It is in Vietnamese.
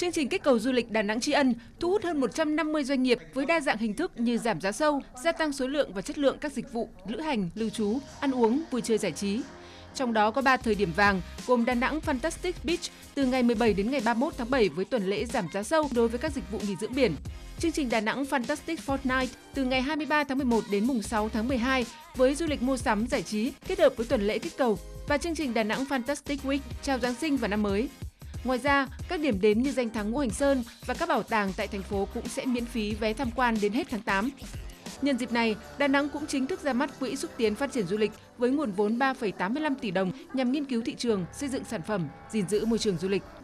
Chương trình kích cầu du lịch Đà Nẵng tri ân thu hút hơn 150 doanh nghiệp với đa dạng hình thức như giảm giá sâu, gia tăng số lượng và chất lượng các dịch vụ, lữ hành, lưu trú, ăn uống, vui chơi giải trí. Trong đó có 3 thời điểm vàng gồm Đà Nẵng Fantastic Beach từ ngày 17 đến ngày 31 tháng 7 với tuần lễ giảm giá sâu đối với các dịch vụ nghỉ dưỡng biển. Chương trình Đà Nẵng Fantastic Fortnight từ ngày 23 tháng 11 đến mùng 6 tháng 12 với du lịch mua sắm giải trí kết hợp với tuần lễ kích cầu và chương trình Đà Nẵng Fantastic Week chào Giáng sinh và năm mới. Ngoài ra, các điểm đến như danh thắng Ngũ Hành Sơn và các bảo tàng tại thành phố cũng sẽ miễn phí vé tham quan đến hết tháng 8. Nhân dịp này, Đà Nẵng cũng chính thức ra mắt Quỹ xúc tiến phát triển du lịch với nguồn vốn 3,85 tỷ đồng nhằm nghiên cứu thị trường, xây dựng sản phẩm, gìn giữ môi trường du lịch.